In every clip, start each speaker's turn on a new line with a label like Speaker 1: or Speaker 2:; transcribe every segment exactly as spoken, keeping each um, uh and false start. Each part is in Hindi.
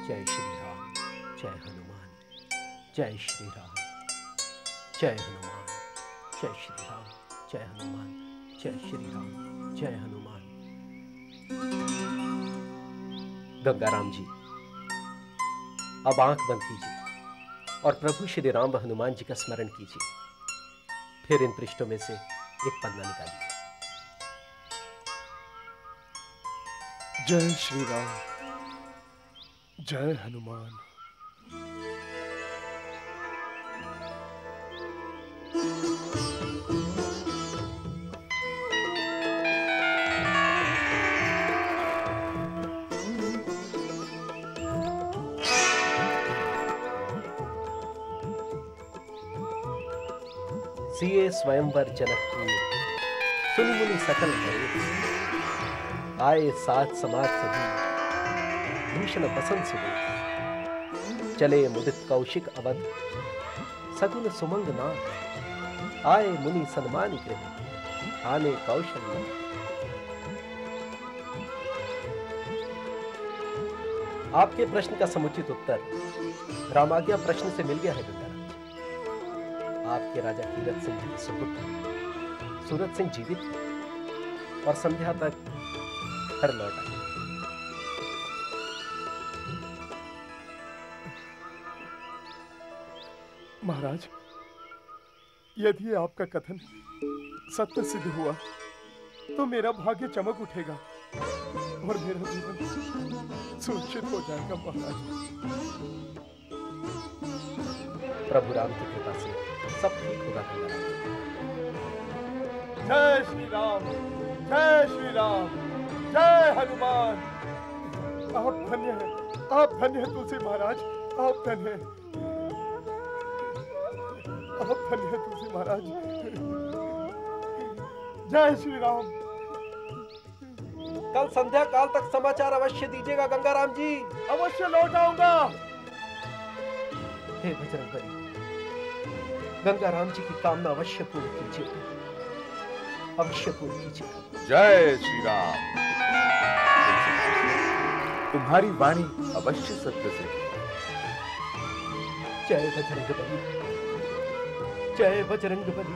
Speaker 1: जय श्री राम, जय हनुमान, जय श्री राम, जय हनुमान, जय श्री राम, जय हनुमान, जय श्री राम, जय हनुमान। गंगाराम जी, अब आंख बंद कीजिए और प्रभु श्री राम व हनुमान जी का स्मरण कीजिए। फिर इन पृष्ठों में से एक पन्ना निकालिए।
Speaker 2: जय श्री राम, जय हनुमान।
Speaker 1: सिए स्वयंवर जनकपुर, सुनि मुनि सकल करे, आए साथ समाज सभी, भूषण बसंत सुबह, चले मुदित कौशिक अवध, सगुन सुमंग नाथ, आए मुनि सन्मानि गृह, आने कौशल नाथ। आपके प्रश्न का समुचित उत्तर रामाज्ञा प्रश्न से मिल गया है गंगाराम जी। आपके राजा कीरत सिंह के सुपुत्र सूरत सिंह जीवित थे और संध्या तक घर लौट आए।
Speaker 2: महाराज, यदि आपका कथन सत्य सिद्ध हुआ तो मेरा भाग्य चमक उठेगा और मेरा जीवन सुरक्षित हो जाएगा महाराज।
Speaker 1: प्रभु राम की कृपा से सब ठीक होगा।
Speaker 2: जय श्री राम, जय श्री राम, जय हनुमान। आप धन्य हैं, आप धन्य हैं तुलसी महाराज, आप धन्य हैं, आप धन्य हैं तुलसी महाराज। जय श्री राम।
Speaker 1: कल संध्या काल तक समाचार अवश्य दीजिएगा गंगाराम जी।
Speaker 2: अवश्य लौट आऊंगा।
Speaker 1: हे बजरंग बली, गंगाराम जी की कामना अवश्य पूर्ण कीजिए, अवश्य पूर्ण कीजिए।
Speaker 3: जय श्री राम। तुम्हारी वाणी अवश्य सत्य से।
Speaker 1: जय बजरंग बली, जय बजरंग बली।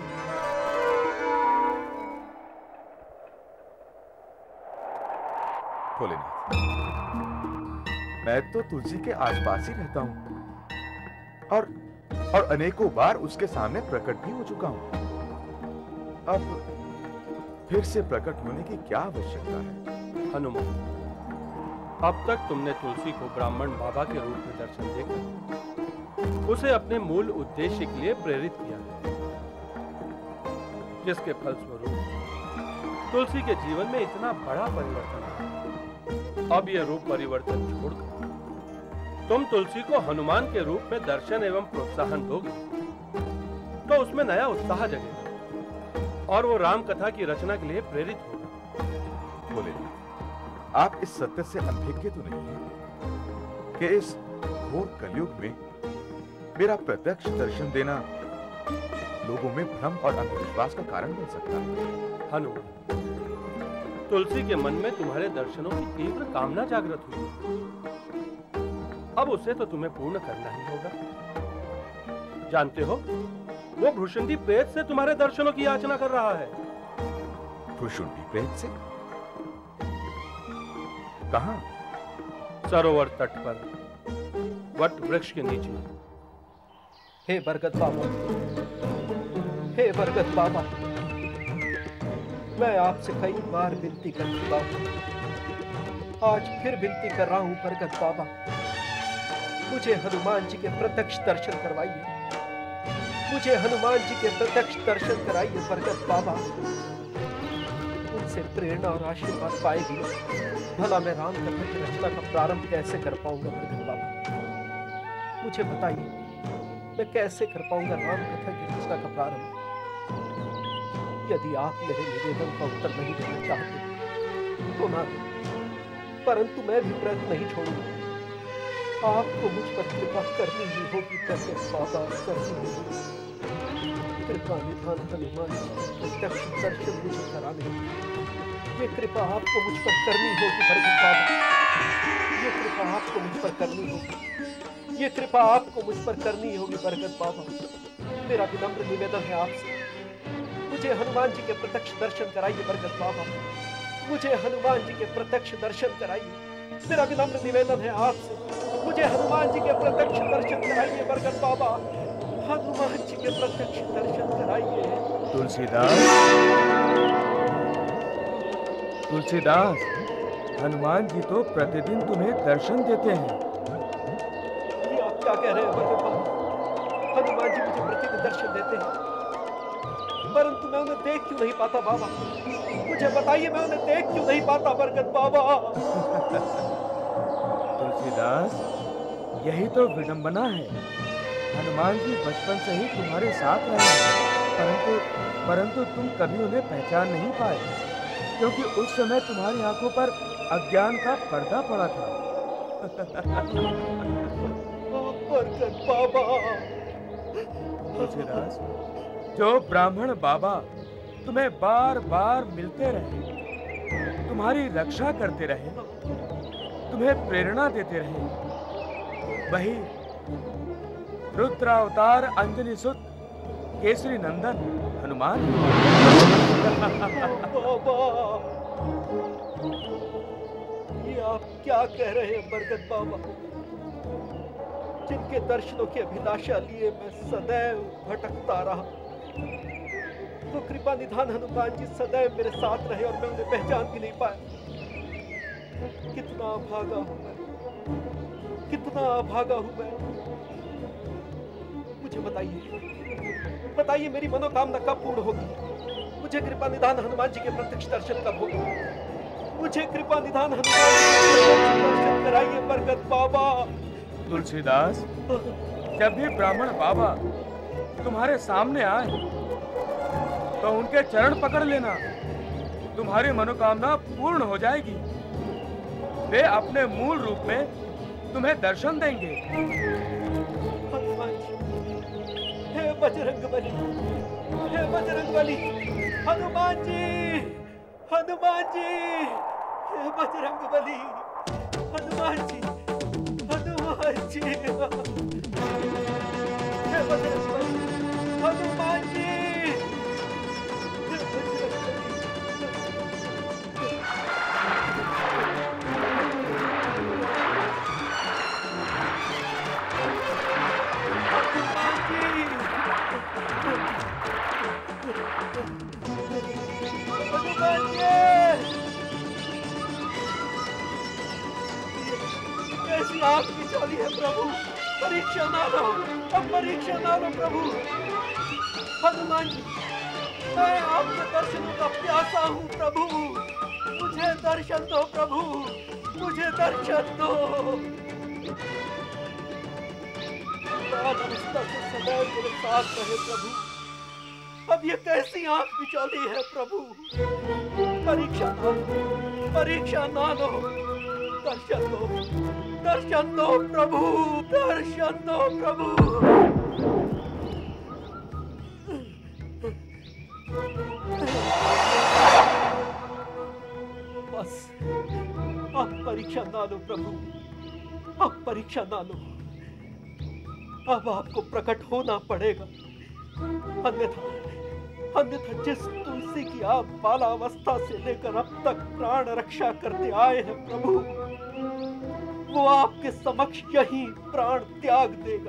Speaker 3: भोलेनाथ, मैं तो तुलसी के आसपास ही रहता हूं और और अनेकों बार उसके सामने प्रकट भी हो चुका हूं। अब फिर से प्रकट होने की क्या आवश्यकता है?
Speaker 4: हनुमान, अब तक तुमने तुलसी को ब्राह्मण बाबा के रूप में दर्शन देकर उसे अपने मूल उद्देश्य के लिए प्रेरित किया है, जिसके फलस्वरूप तुलसी के जीवन में इतना बड़ा परिवर्तन आया। अब यह रूप परिवर्तन छोड़कर तुम तुलसी को हनुमान के रूप में दर्शन एवं प्रोत्साहन दोगे तो उसमें नया उत्साह जगेगा और वो राम कथा की रचना के लिए प्रेरित होगा।
Speaker 3: बोले, आप इस सत्य से अनभिज्ञ तो नहीं है कि इस घोर कलयुग में मेरा प्रत्यक्ष दर्शन देना लोगों में भ्रम और अंधविश्वास का कारण बन सकता है।
Speaker 4: हनुमान, तुलसी के मन में तुम्हारे दर्शनों की तीव्र कामना जागृत हुई, अब उसे तो तुम्हें पूर्ण करना ही होगा। जानते हो, वो भ्रुशुंडी प्रेत से तुम्हारे दर्शनों की याचना कर रहा है।
Speaker 3: भ्रुशुंडी प्रेत से? कहां?
Speaker 4: सरोवर तट पर, वट वृक्ष के नीचे।
Speaker 1: हे बरगद बाबा, हे बरगद बाबा, मैं आपसे कई बार विनती कर चुका हूं, आज फिर विनती कर रहा हूं बरगद बाबा, मुझे हनुमान जी के प्रत्यक्ष दर्शन करवाइए, मुझे हनुमान जी के प्रत्यक्ष दर्शन कराइए बरगद बाबा। उनसे प्रेरणा और आशीर्वाद पाएगी, भला मैं राम कथा की रचना का प्रारंभ कैसे कर पाऊंगा बरगद बाबा? मुझे बताइए, मैं कैसे कर पाऊंगा राम कथा की रचना का प्रारंभ? यदि आप मेरे निवेदन का उत्तर नहीं देना चाहते तो ना दें, परंतु मैं भी प्रयत्न नहीं छोड़ूंगा। आपको मुझ पर कृपा करनी ही होगी बरगद बाबा, करनी ही होगी। कृपा निधान हनुमान जी प्रत्यक्ष दर्शन मुझे कराने, ये कृपा आपको मुझ पर करनी होगी बरगद बाबा, ये कृपा आपको मुझ पर करनी होगी, ये कृपा आपको मुझ पर करनी होगी बरगद बाबा। मेरा विनम्र निवेदन है आपसे, मुझे हनुमान जी के प्रत्यक्ष दर्शन कराइए बरगद बाबा, मुझे हनुमान जी के प्रत्यक्ष दर्शन कराइए। मेरा विनम्र निवेदन है आपसे, मुझे हनुमान जी के प्रत्यक्ष दर्शन कराइए बरगद बाबा, हनुमान जी के प्रत्यक्ष दर्शन कराइए।
Speaker 3: तुलसीदास, तुलसीदास, हनुमान जी तो प्रतिदिन तुम्हें दर्शन देते हैं।
Speaker 1: ये आप क्या कह रहे हैं बरगद बाबा? हनुमान जी मुझे प्रतिदिन दर्शन देते हैं, परंतु मैं उन्हें देख क्यों नहीं पाता बाबा? मुझे बताइए, मैं उन्हें देख क्यों नहीं पाता बरगद बाबा?
Speaker 3: तुलसीदास, यही तो विडंबना है। हनुमान जी बचपन से ही तुम्हारे साथ रहे हैं, परंतु परंतु तुम कभी उन्हें पहचान नहीं पाए, क्योंकि उस समय तुम्हारी आंखों पर अज्ञान का पर्दा पड़ा था।
Speaker 1: बरगद बाबा।
Speaker 3: तुलसीदास, जो ब्राह्मण बाबा तुम्हें बार बार मिलते रहे, तुम्हारी रक्षा करते रहे, तुम्हें प्रेरणा देते रहे, वही रुद्रावतार अंजनी सुत केसरी नंदन हनुमान।
Speaker 1: बाबा, ये आप क्या कह रहे हैं बरगद बाबा? जिनके दर्शनों की अभिलाषा लिए मैं सदैव भटकता रहा, तो कृपा निधान हनुमान जी सदैव मेरे साथ रहे और मैं उन्हें पहचान भी नहीं पाया। कितना अभागा हूं मैं, कितना अभागा हूं मैं। मुझे बताइए, बताइए मेरी मनोकामना कब पूर्ण होगी? मुझे कृपा निधान हनुमान जी के प्रत्यक्ष दर्शन कब होगा? मुझे कृपा निधान हनुमान जी के प्रत्यक्ष दर्शन कराइए बरगद बाबा।
Speaker 3: तुलसीदास, जब भी ब्राह्मण बाबा तुम्हारे सामने आए तो उनके चरण पकड़ लेना, तुम्हारी मनोकामना पूर्ण हो जाएगी। वे अपने मूल रूप में तुम्हें दर्शन देंगे।
Speaker 1: हनुमान जी, हे बजरंग बली, हे बजरंग बली, हनुमान जी, हनुमान जी, हे बजरंग बली, हनुमान जी, हनुमान जी, हे बजरंग बली, हनुमान जी, हे बजरंग बली। कैसी आग की चौली है प्रभु, परीक्षा ना लो, अब परीक्षा ना लो प्रभु। हनुमान जी, मैं आपके दर्शनों का प्यासा हूँ प्रभु, मुझे दर्शन दो प्रभु, मुझे दर्शन दो। अवस्था से सदैव मेरे साथ रहे प्रभु। अब ये कैसी आंख बिचौली है प्रभु? परीक्षा ना लो, परीक्षा ना लो, दर्शन दो, दर्शन दो प्रभु, दर्शन दो प्रभु। बस अब परीक्षा ना लो प्रभु, अब परीक्षा ना लो, अब आपको प्रकट होना पड़ेगा, अन्यथा अन्यथा जिस तुलसी की आप बालावस्था से लेकर अब तक प्राण रक्षा करते आए हैं प्रभु, वो आपके समक्ष यही प्राण त्याग देगा।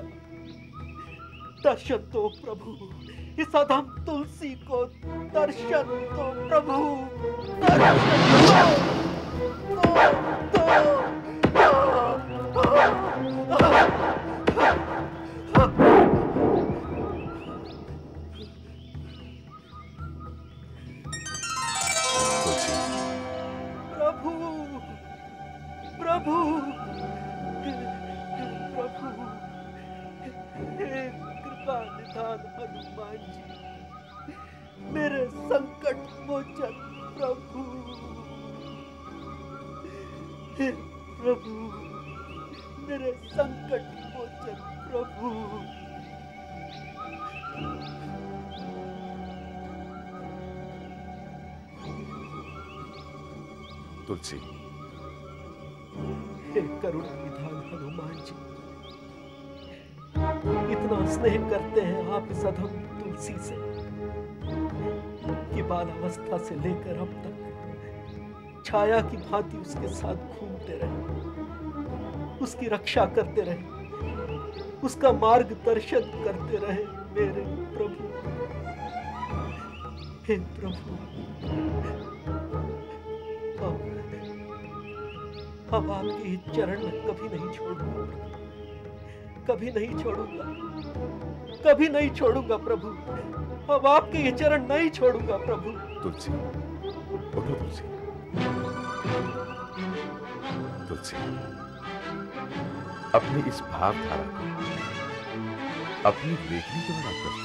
Speaker 1: दर्शन दो प्रभु, इस अधम तुलसी को दर्शन दो प्रभु, दर्शन दो, दो, दो, दो, दो। प्रभु, प्रभु, प्रभु, हे कृपा निधान हनुमान जी, मेरे संकट मोचन प्रभु, हे प्रभु, मेरे संकट मोचन प्रभु।
Speaker 3: तुलसी,
Speaker 1: हे करुणा निधान हनुमान जी, इतना स्नेह करते हैं आप इस अधम तुलसी से कि बालावस्था से लेकर अब तक छाया की भांति उसके साथ घूमते रहे, उसकी रक्षा करते रहे, उसका मार्गदर्शन करते रहे। मेरे प्रभु, हे प्रभु, अब, अब आपके इस चरण में कभी नहीं छोड़ूंगा, कभी नहीं छोड़ूंगा, कभी नहीं छोड़ूंगा प्रभु। अब आपके ये चरण नहीं छोड़ूंगा प्रभु।
Speaker 3: तुलसी, उठो तुलसी, तुलसी, अपनी इस भावधारा को अपनी लेखनी द्वारा प्रस्तुत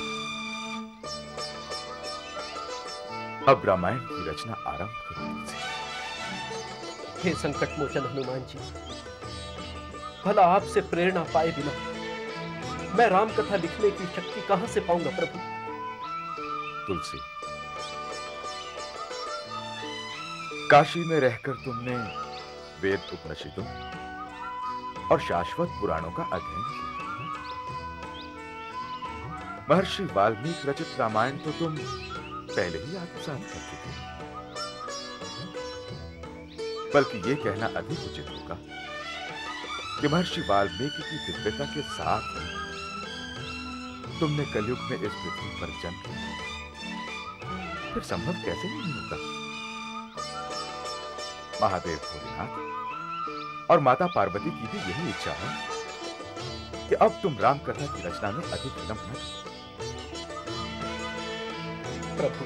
Speaker 3: करो। अब रामायण की रचना आरंभ करो तुलसी।
Speaker 1: हे संकट मोचन हनुमान जी, भला आपसे प्रेरणा पाए बिना मैं राम कथा लिखने की शक्ति कहां से पाऊंगा प्रभु?
Speaker 3: तुलसी, काशी में रहकर तुमने वेद उपनिषदों और शाश्वत पुराणों का अध्ययन किया। महर्षि वाल्मीकि रचित रामायण तो तुम पहले ही आत्मसात कर चुके हो। बल्कि यह कहना अधिक उचित होगा कि महर्षि वाल्मीकि की दिव्यता के साथ तुमने कलयुग में इस पृथ्वी पर जन्म लिया, फिर संभव कैसे नहीं होगा? महादेव भोलेनाथ और माता पार्वती की भी यही इच्छा है कि अब तुम राम कथा की रचना में अधिक विलंब न करो।
Speaker 1: प्रभु,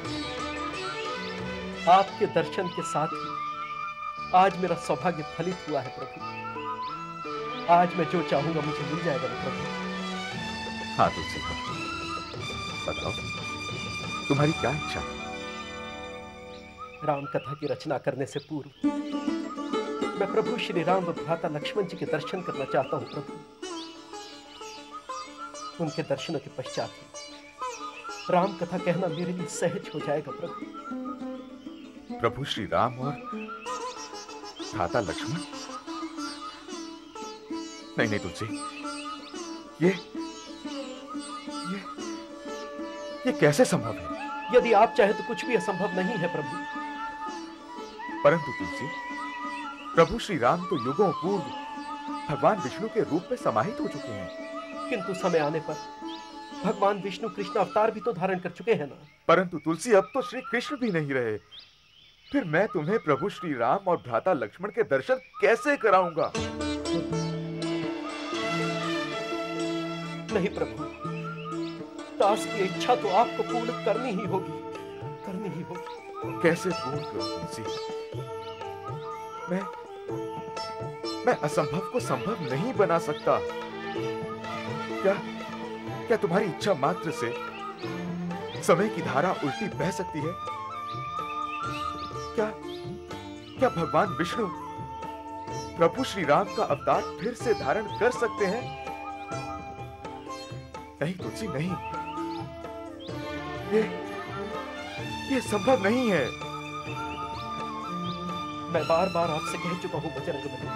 Speaker 1: आपके दर्शन के साथ ही आज मेरा सौभाग्य फलित हुआ है प्रभु। आज मैं जो चाहूंगा मुझे मिल जाएगा प्रभु।
Speaker 3: हाँ तुलसी, बताओ तुम्हारी क्या इच्छा है?
Speaker 1: राम कथा की रचना करने से पूर्व मैं प्रभु श्री राम व भ्राता लक्ष्मण जी के दर्शन करना चाहता हूं प्रभु। उनके दर्शनों के पश्चात ही राम कथा कहना मेरे लिए सहज हो जाएगा प्रभु।
Speaker 3: प्रभु श्री राम और भ्राता लक्ष्मण? नहीं नहीं तुलसी, ये ये ये कैसे संभव है?
Speaker 1: यदि आप चाहे तो कुछ भी असंभव नहीं है प्रभु।
Speaker 3: परंतु तुलसी, प्रभु श्री राम तो युगों पूर्व भगवान विष्णु के रूप में समाहित हो चुके हैं।
Speaker 1: किंतु समय आने पर भगवान विष्णु कृष्ण अवतार भी तो धारण कर चुके हैं ना।
Speaker 3: परंतु तुलसी, अब तो श्री कृष्ण भी नहीं रहे, फिर मैं तुम्हें प्रभु श्री राम और भ्राता लक्ष्मण के दर्शन कैसे कराऊंगा?
Speaker 1: नहीं प्रभु, दास की इच्छा तो आपको पूर्ण करनी ही होगी, करनी ही होगी।
Speaker 3: कैसे पूर्ण करूं तुलसी? मैं मैं असंभव को संभव नहीं बना सकता। क्या क्या तुम्हारी इच्छा मात्र से समय की धारा उल्टी बह सकती है? क्या क्या भगवान विष्णु प्रभु श्री राम का अवतार फिर से धारण कर सकते हैं? नहीं तुलसी, नहीं, ये ये संभव नहीं है।
Speaker 1: मैं बार बार आपसे कह चुका हूं बजरंग बली,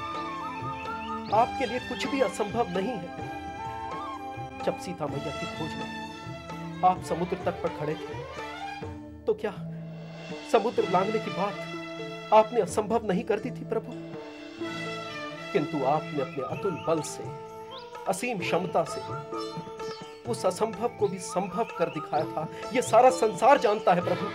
Speaker 1: आपके लिए कुछ भी असंभव नहीं है। जब सीता मैया की खोज में आप समुद्र तट पर खड़े थे तो क्या समुद्र लांघने की बात आपने असंभव नहीं कर दी थी प्रभु? किंतु आपने अपने अतुल बल से, असीम क्षमता से उस असंभव को भी संभव कर दिखाया था। यह सारा संसार जानता है प्रभु।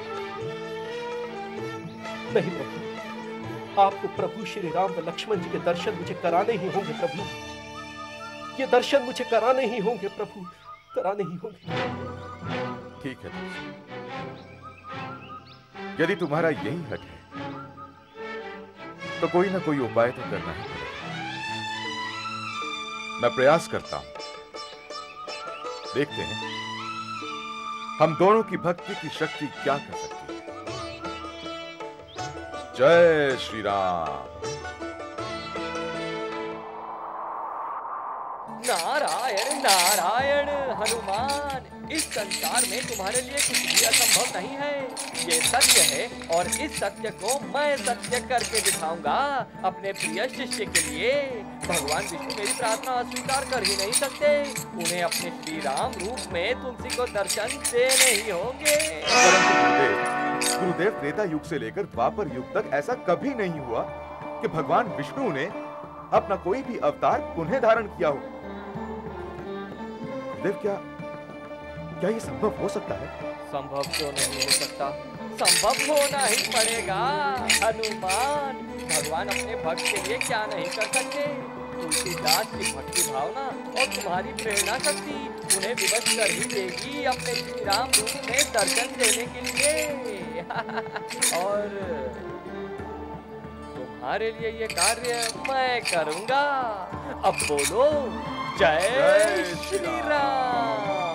Speaker 1: नहीं प्रभु, आपको प्रभु श्री राम व लक्ष्मण जी के दर्शन मुझे कराने ही होंगे प्रभु। ये दर्शन मुझे कराने ही होंगे प्रभु, कराने ही होंगे।
Speaker 3: ठीक है तुलसी, यदि तुम्हारा यही हट है तो कोई ना कोई उपाय तो करना ही पड़ेगा। मैं प्रयास करता हूं, देखते हैं हम दोनों की भक्ति की शक्ति क्या कर सकती है। जय श्री राम।
Speaker 5: नारायण नारायण हनुमान, इस संसार में तुम्हारे लिए कुछ भी असंभव नहीं है। ये सत्य है और इस सत्य को मैं सत्य करके दिखाऊंगा अपने प्रिय शिष्य के लिए। भगवान विष्णु मेरी प्रार्थना अस्वीकार कर ही नहीं सकते। उन्हें अपने श्री राम रूप में तुलसी को दर्शन देने ही होंगे।
Speaker 3: परंतु गुरुदेव, गुरुदेव त्रेता युग से लेकर द्वापर युग तक ऐसा कभी नहीं हुआ कि भगवान विष्णु ने अपना कोई भी अवतार पुनः धारण किया हो। देव, क्या क्या ये संभव हो सकता है?
Speaker 5: संभव क्यों नहीं हो सकता, संभव होना ही पड़ेगा हनुमान। भगवान अपने भक्त के लिए क्या नहीं कर सकते। तुलसीदास की भक्ति भावना और तुम्हारी प्रेरणा शक्ति उन्हें विवश कर ही देगी अपने श्री राम रूप में दर्शन देने के लिए। और तुम्हारे लिए ये कार्य मैं करूंगा। अब बोलो जय श्री राम।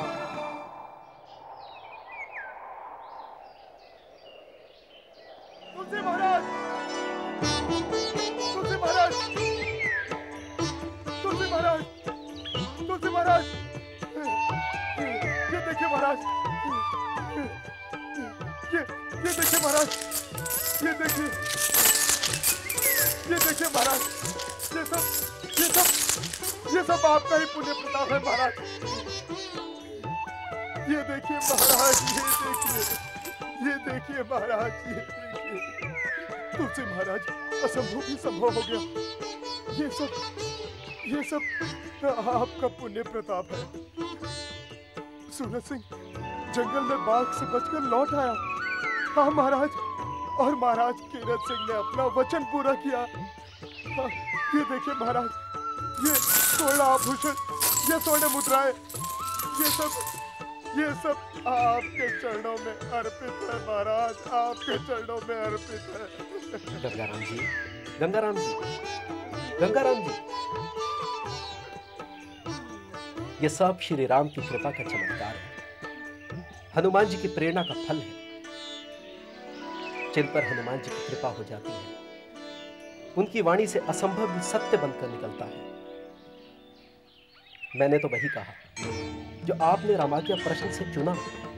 Speaker 2: तुलसी महाराज, तुलसी महाराज, तुलसी महाराज, तुलसी महाराज, ये देखिए महाराज, ये ये देखिए महाराज, ये देखिए, ये देखिए महाराज, ये सब ये सब ये सब आपका ही पुण्य प्रताप है महाराज। ये देखिए महाराज, ये देखिए, ये देखिए महाराज, ये देखिए। तुलसी महाराज, असंभव भी संभव हो गया। ये सब ये सब आपका पुण्य प्रताप है। सूरज सिंह जंगल में बाघ से बचकर लौट आया। हाँ महाराज, और महाराज कीरत सिंह ने अपना वचन पूरा किया। हाँ, ये देखिए महाराज, ये स्वर्ण आभूषण, ये स्वर्ण मुद्राएं, ये सब ये सब आपके चरणों में अर्पित है महाराज, आपके चरणों में अर्पित है।
Speaker 1: गंगाराम जी, गंगाराम जी, गंगाराम जी, ये सब श्री राम की कृपा का चमत्कार है, हनुमान जी की प्रेरणा का फल है। जिन पर हनुमान जी की कृपा हो जाती है, उनकी वाणी से असंभव भी सत्य बनकर निकलता है। मैंने तो वही कहा जो आपने रामाज्ञा प्रश्न से चुना।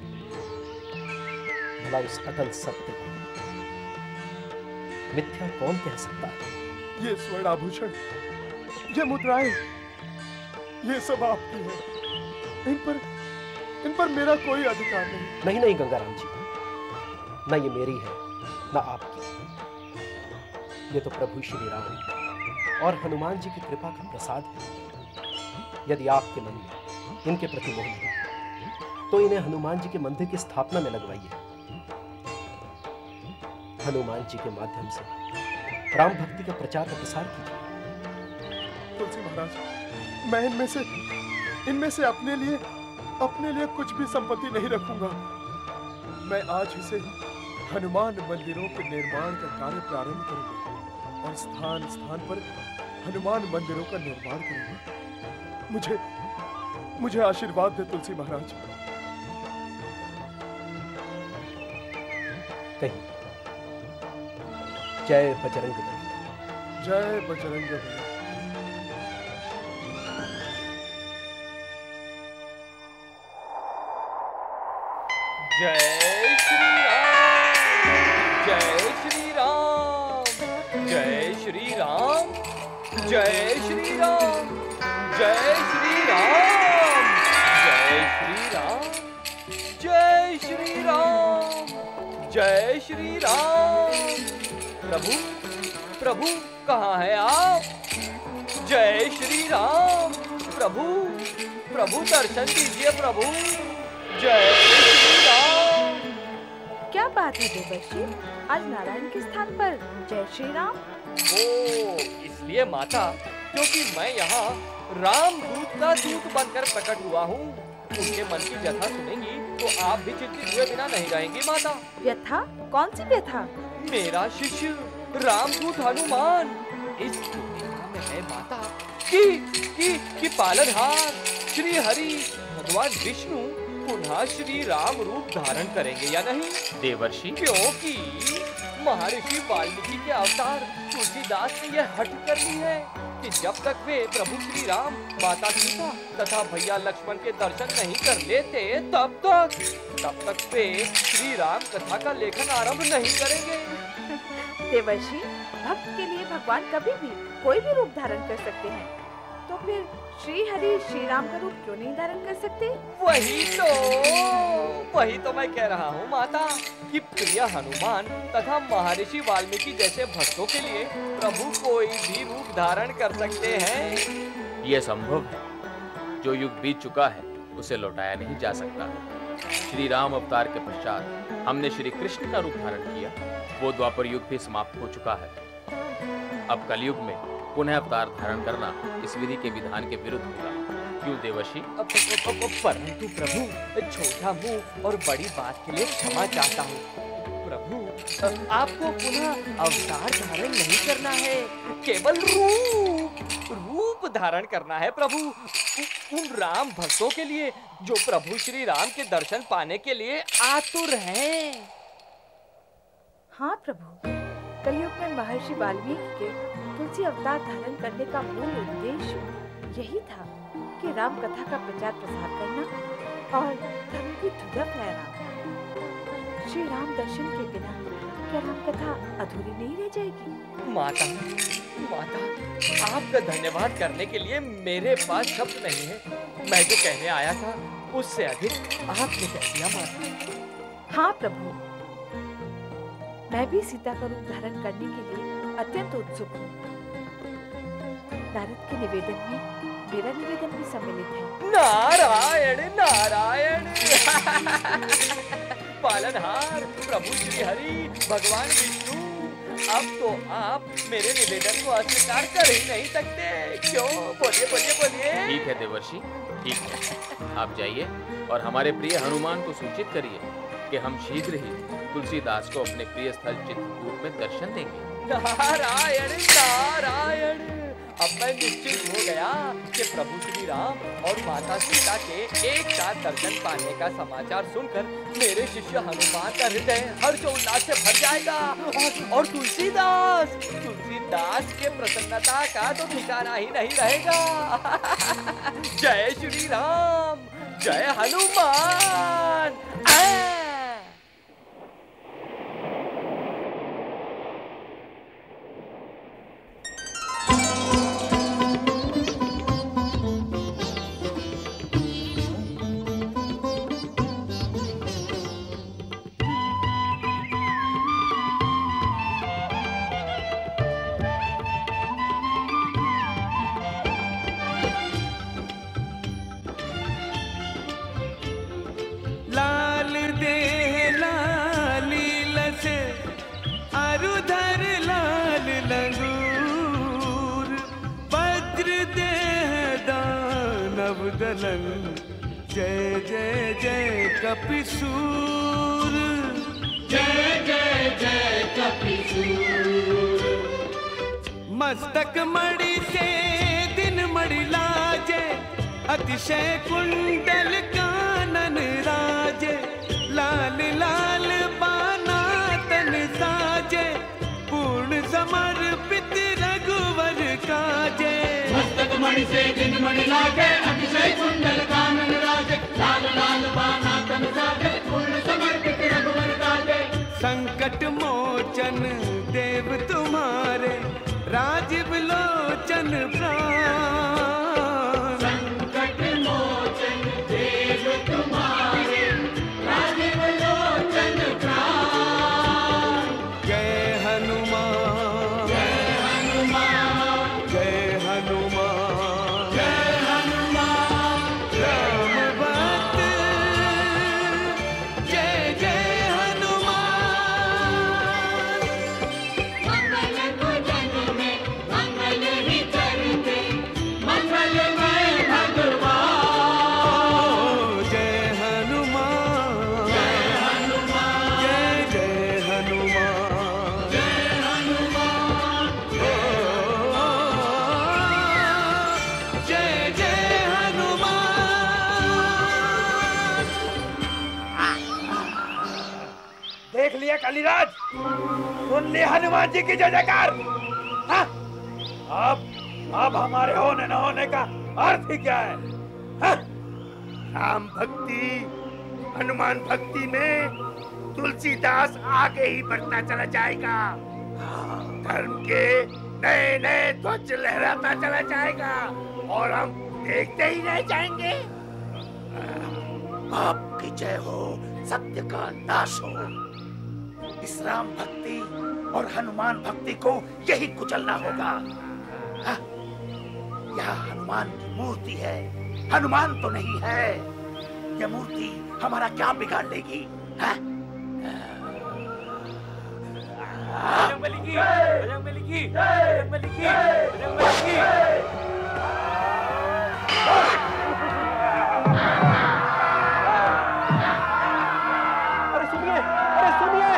Speaker 1: भला उस अटल सत्य को मिथ्या कौन कह सकता है?
Speaker 2: ये स्वर्ण आभूषण, ये मुद्राएं, ये सब आपकी है। इन पर इन पर मेरा कोई अधिकार नहीं।
Speaker 1: नहीं नहीं गंगाराम जी, न ये मेरी है न आपकी। ये तो प्रभु श्री राम और हनुमान जी की कृपा का प्रसाद है। यदि आपके मन में इनके प्रति मोह है, तो इन्हें हनुमान जी के मंदिर की स्थापना में लगवाइए। हनुमान जी के माध्यम से राम भक्ति का प्रचार और प्रसार कीजिए।
Speaker 2: तुलसी महाराज, मैं इनमें से इनमें से अपने लिए अपने लिए कुछ भी संपत्ति नहीं रखूंगा। मैं आज ही से हनुमान मंदिरों के निर्माण का कार्य प्रारंभ करूंगा और स्थान स्थान पर हनुमान मंदिरों का निर्माण करूंगा। मुझे मुझे आशीर्वाद दे तुलसी महाराज।
Speaker 1: कहीं जय बजरंग बली।
Speaker 2: जय बजरंग बली।
Speaker 5: जय श्री राम, जय श्री राम, जय श्री राम, जय श्री राम, जय श्री राम, जय श्री राम, जय श्री राम, जय श्री राम। प्रभु प्रभु कहाँ है आप? जय श्री राम। प्रभु प्रभु दर्शन दीजिए प्रभु। जय श्री राम।
Speaker 6: क्या बात है देवर्षि, आज नारायण के स्थान पर जय श्री राम?
Speaker 5: ओ, इसलिए माता क्योंकि मैं यहाँ राम दूत का दूत बनकर प्रकट हुआ हूँ। उनके मन की व्यथा सुनेंगी तो आप भी चिंतित हुए बिना नहीं रहेंगी माता।
Speaker 6: व्यथा? कौन सी व्यथा?
Speaker 5: मेरा शिष्य रामदूत हनुमान इस दुनिया में है माता कि कि कि पालनहार श्री हरि भगवान विष्णु पुनः श्री राम रूप धारण करेंगे या नहीं?
Speaker 7: देवर्षि,
Speaker 5: क्योंकि महर्षि वाल्मीकि के अवतार तुलसीदास ने यह हट कर ली है कि जब तक वे प्रभु श्री राम, माता सीता तथा भैया लक्ष्मण के दर्शन नहीं कर लेते तब तक तब तक वे श्री राम कथा का लेखन आरंभ नहीं करेंगे।
Speaker 6: देवर्षि, भक्त के लिए भगवान कभी भी कोई भी रूप धारण कर सकते हैं, तो फिर श्री हरि श्री राम का रूप क्यों नहीं धारण कर सकते?
Speaker 5: वही तो वही तो मैं कह रहा हूँ माता कि प्रिय हनुमान तथा महर्षि वाल्मीकि जैसे भक्तों के लिए प्रभु कोई भी रूप धारण कर सकते हैं।
Speaker 7: यह संभव है। जो युग बीत चुका है उसे लौटाया नहीं जा सकता। श्री राम अवतार के पश्चात हमने श्री कृष्ण का रूप धारण किया, वो द्वापर युग भी समाप्त हो चुका है। अब कलयुग में पुनः अवतार धारण करना इस विधि के विधान के विरुद्ध होगा। क्यों देवर्षि?
Speaker 5: परंतु प्रभु, छोटा मुंह और बड़ी बात के लिए क्षमा चाहता हूँ। प्रभु, आपको पुनः अवतार धारण नहीं करना है, केवल रूप रूप धारण करना है प्रभु, उन राम भक्तों के लिए जो प्रभु श्री राम के दर्शन पाने के लिए आतुर हैं।
Speaker 6: हाँ प्रभु, कलयुग में महर्षि वाल्मीकि के तुलसी अवतार धारण करने का मूल उद्देश्य यही था कि राम कथा का प्रचार प्रसार करना और धर्म की ध्वजा फहराना। श्री राम दर्शन के बिना क्या राम कथा अधूरी नहीं रह जाएगी?
Speaker 5: माता, माता, आपका धन्यवाद करने के लिए मेरे पास शब्द नहीं है। मैं जो कहने आया था उससे अधिक आपने कह दिया माता।
Speaker 6: हाँ प्रभु, मैं भी सीता का रूप धारण करने के लिए अत्यंत उत्सुक हूँ। नारद के निवेदन में मेरा निवेदन भी सम्मिलित है।
Speaker 5: नारायण नारायण पालनहार प्रभु श्री हरि भगवान विष्णु, अब तो आप मेरे निवेदन को अस्वीकार कर ही नहीं सकते। क्यों? बोलिए बोलिए बोलिए।
Speaker 7: ठीक है देवर्षि, ठीक है। आप जाइए और हमारे प्रिय हनुमान को सूचित करिए कि हम शीघ्र ही तुलसीदास को अपने प्रिय स्थल चित्रकूट में दर्शन देंगे।
Speaker 5: नारायण नारायण, अब मैं निश्चित हो गया कि प्रभु श्री राम और माता सीता के एक साथ दर्शन पाने का समाचार सुनकर मेरे शिष्य हनुमान का हृदय हर्षोल्लास से भर जाएगा और, और तुलसीदास तुलसीदास के प्रसन्नता का तो ठिकाना ही नहीं रहेगा। जय श्री राम, जय हनुमान।
Speaker 8: जय जय जय कपिसूर,
Speaker 9: जय जय जय कपिसूर।
Speaker 8: मस्तक मणि से दिन मणि लाजे, अतिशय कुंडल कानन राजे। लाल लाल बाना तन साजे, पूर्ण समर्पित रघुवर काजे।
Speaker 9: मस्तक मणि से दिन मणि लागे, अतिशय कुंडल कानन राजे। लाल लाल बाना तन साजे, पूर्ण समर्पित रघुवर काजे।
Speaker 8: संकट मोचन देव तुम्हारे, राजीव लोचन प्राण।
Speaker 9: संकट मोचन देव तुम्हारे, राजीव लोचन प्राण।
Speaker 8: जय हनुमान,
Speaker 9: जय हनुमान,
Speaker 8: जय हनुमान,
Speaker 9: जय हनुमान।
Speaker 8: राम भक्त जय जय हनुमान।
Speaker 9: मंगल भजन में मंगल ही करते, मंगलमय भगवान।
Speaker 8: जय हनुमान,
Speaker 9: जय हनुमान,
Speaker 8: जय जय हनुमान,
Speaker 9: जय हनुमान।
Speaker 8: जय जय हनुमान।
Speaker 3: देख लिया कालीराज, सुन लिया हनुमान जी की जय जयकार।
Speaker 10: अब अब हमारे होने न होने का अर्थ ही क्या है? हा?
Speaker 2: राम भक्ति हनुमान भक्ति में तुलसीदास आगे ही बढ़ता चला जाएगा। धर्म के नए नए ध्वज लहराता चला जाएगा और हम देखते ही रह जाएंगे। आपकी जय हो, सत्य का नाश हो। इस राम भक्ति और हनुमान भक्ति को यही कुचलना होगा। यह हनुमान की मूर्ति है, हनुमान तो नहीं है। यह मूर्ति हमारा क्या बिगाड़ लेगी?
Speaker 5: बजरंग बली की, बजरंग बली की, बजरंग बली की, बजरंग बली की।
Speaker 1: अरे सुनिए, अरे सुनिए।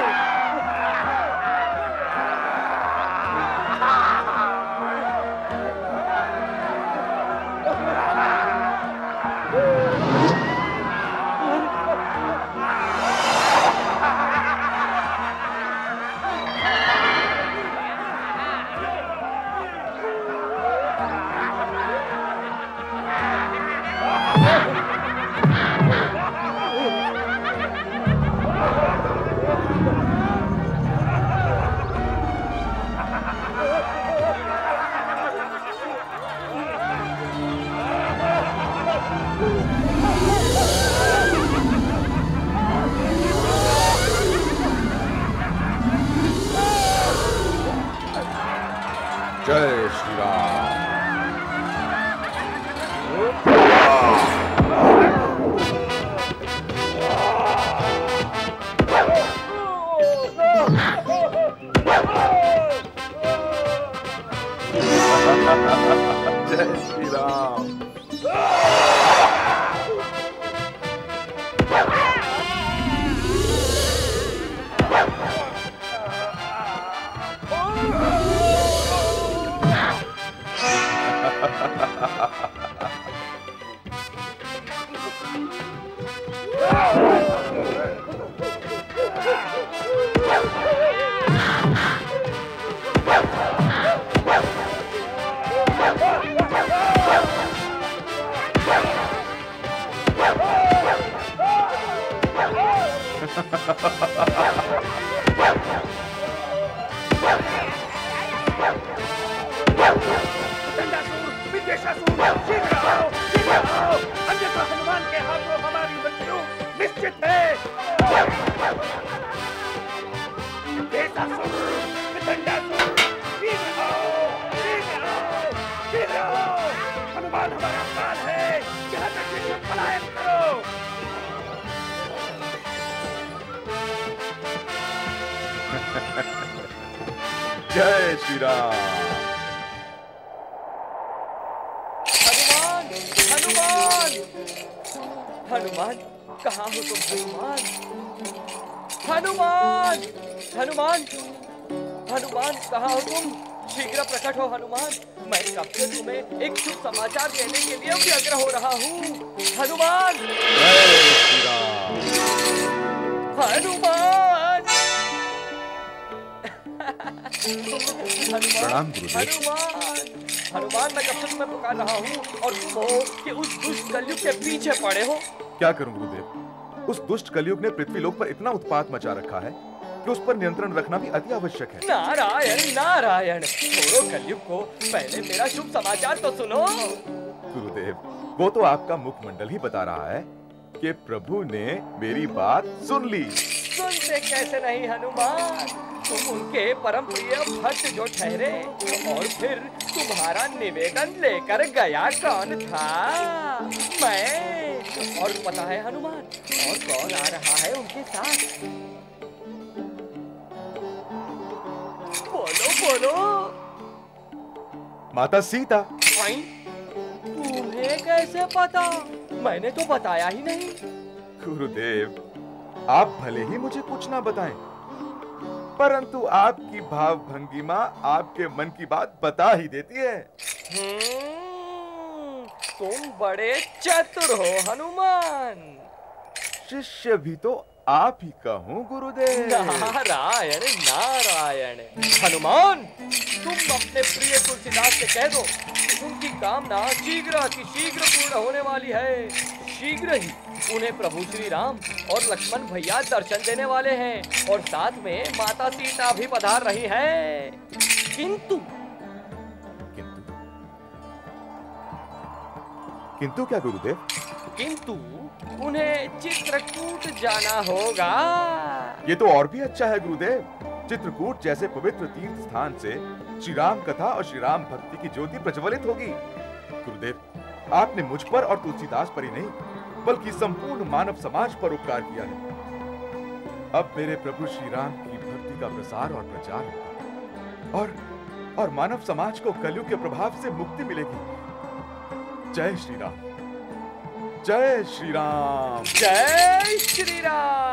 Speaker 3: जय श्री राम। जय श्री राम।
Speaker 2: हनुमान के हाथों हमारी मृत्यु निश्चित है। हनुमान हमारा प्राण है, यहाँ तक कि तुम पलायन करो।
Speaker 3: जय श्री राम।
Speaker 5: हनुमान, हनुमान, हनुमान, कहाँ हो तुम हनुमान? हनुमान, हनुमान, हनुमान, कहाँ हो तुम? शीघ्र प्रकट हो हनुमान। मैं कब से तुम्हें एक शुभ समाचार देने के लिए व्यग्र हो रहा हूँ। हनुमान,
Speaker 3: जय श्री राम।
Speaker 5: हनुमान,
Speaker 3: प्रणाम गुरुदेव।
Speaker 5: हनुमान, हनुमान, मैं कब से तुम्हें पुकार रहा हूँ और तुम हो कि उस दुष्ट कलयुग के पीछे पड़े हो।
Speaker 3: क्या करूं गुरुदेव? उस दुष्ट कलयुग ने पृथ्वी लोक पर इतना उत्पात मचा रखा है कि उस पर नियंत्रण रखना भी अति आवश्यक है।
Speaker 5: नारायण, नारायण, छोड़ो कलयुग को, पहले मेरा शुभ समाचार तो सुनो।
Speaker 3: गुरुदेव, वो तो आपका मुखमंडल ही बता रहा है कि प्रभु ने मेरी बात सुन ली।
Speaker 5: सुनते कैसे नहीं हनुमान, तुम उनके परम प्रिय भक्त जो ठहरे, और फिर तुम्हारा निवेदन लेकर गया कौन था? मैं। और पता है हनुमान, और कौन आ रहा है उनके साथ? बोलो बोलो।
Speaker 3: माता सीता।
Speaker 5: तुम्हें कैसे पता? मैंने तो बताया ही नहीं।
Speaker 3: गुरुदेव, आप भले ही मुझे कुछ ना बताएं, परंतु आपकी भाव भंगिमा आपके मन की बात बता ही देती है।
Speaker 5: हम्म, तुम बड़े चतुर हो हनुमान।
Speaker 3: शिष्य भी तो आप ही कहूँ गुरुदेव।
Speaker 5: नारायण नारायण। हनुमान, तुम अपने प्रिय तुलसीदास से कह दो कि उनकी कामना शीघ्र अति शीघ्र पूर्ण होने वाली है। शीघ्र ही उन्हें प्रभु श्री राम और लक्ष्मण भैया दर्शन देने वाले हैं और साथ में माता सीता भी पधार रही हैं। किंतु
Speaker 3: किंतु किंतु क्या गुरुदेव?
Speaker 5: किंतु उन्हें चित्रकूट जाना होगा।
Speaker 3: ये तो और भी अच्छा है गुरुदेव। चित्रकूट जैसे पवित्र तीर्थ स्थान से श्री राम कथा और श्री राम भक्ति की ज्योति प्रज्वलित होगी। गुरुदेव, आपने मुझ पर और तुलसीदास पर ही नहीं बल्कि संपूर्ण मानव समाज पर उपकार किया है। अब मेरे प्रभु श्री राम की भक्ति का प्रसार और प्रचार होगा और और मानव समाज को कलयुग के प्रभाव से मुक्ति मिलेगी। जय श्री राम, जय श्री राम,
Speaker 5: जय श्री राम।